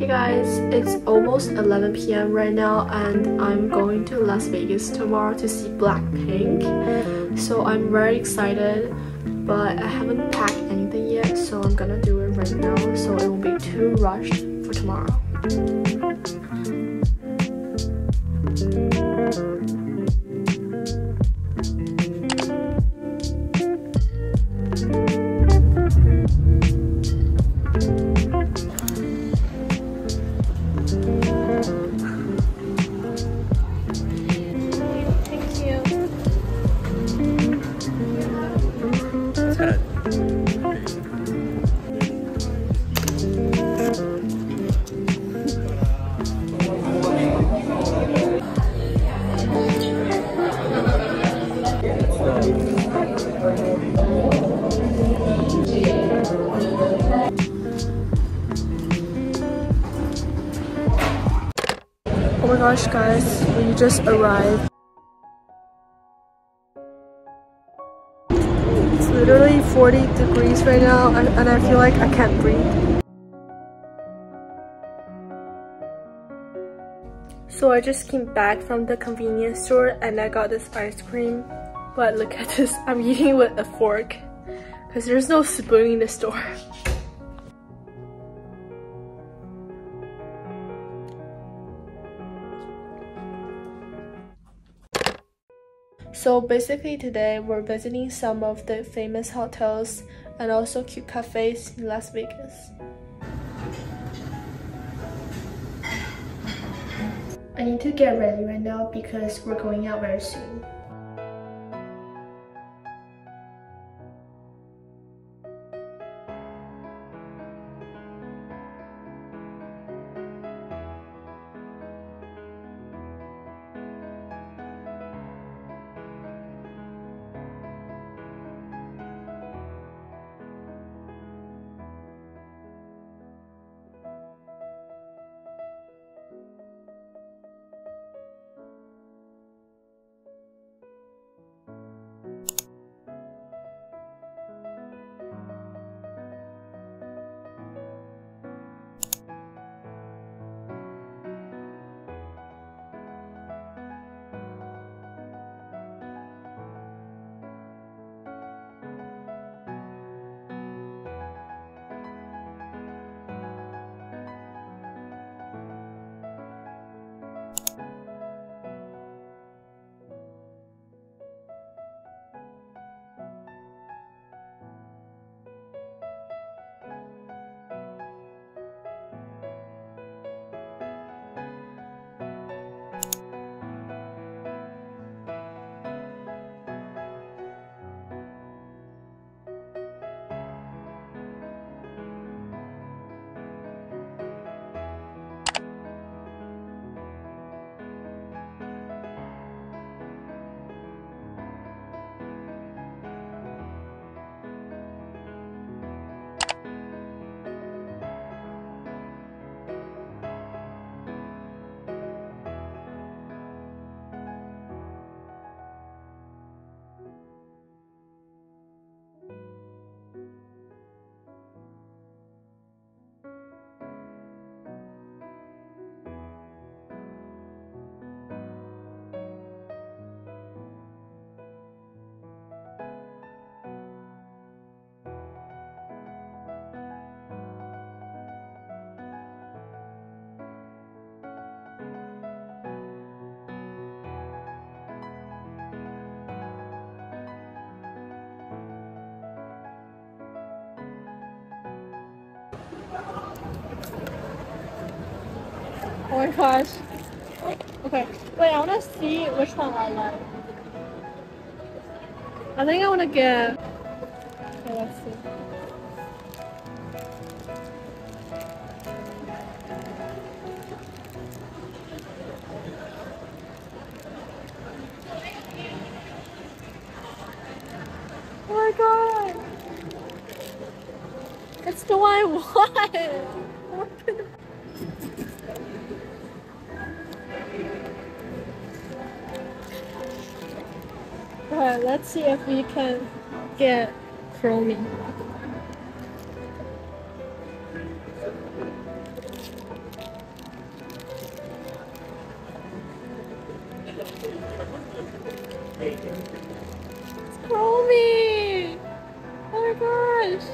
Hey guys, it's almost 11 p.m. right now and I'm going to Las Vegas tomorrow to see Blackpink. So I'm very excited, but I haven't packed anything yet, so I'm gonna do it right now so it won't be too rushed for tomorrow. Oh my gosh guys, we just arrived. It's literally 40 degrees right now and I feel like I can't breathe. So I just came back from the convenience store and I got this ice cream. But look at this, I'm eating with a fork because there's no spoon in the store. So basically today we're visiting some of the famous hotels and also cute cafes in Las Vegas. I need to get ready right now because we're going out very soon. Oh my gosh. Okay, wait, I want to see which one I like. I think I want to get... Okay, let's see. Oh my god! It's the one I want! Alright, let's see if we can get Chromie. Chromie! Oh my gosh!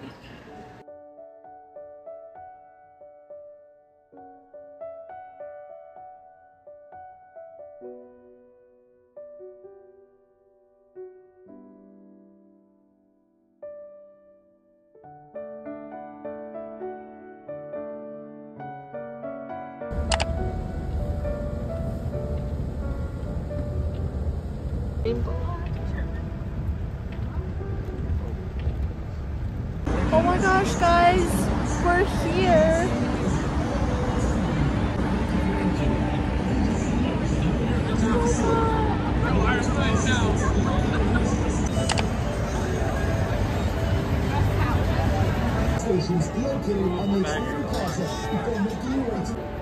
Rainbow. Oh my gosh, guys, we're here. Stations located on the Explore Plaza before making your way to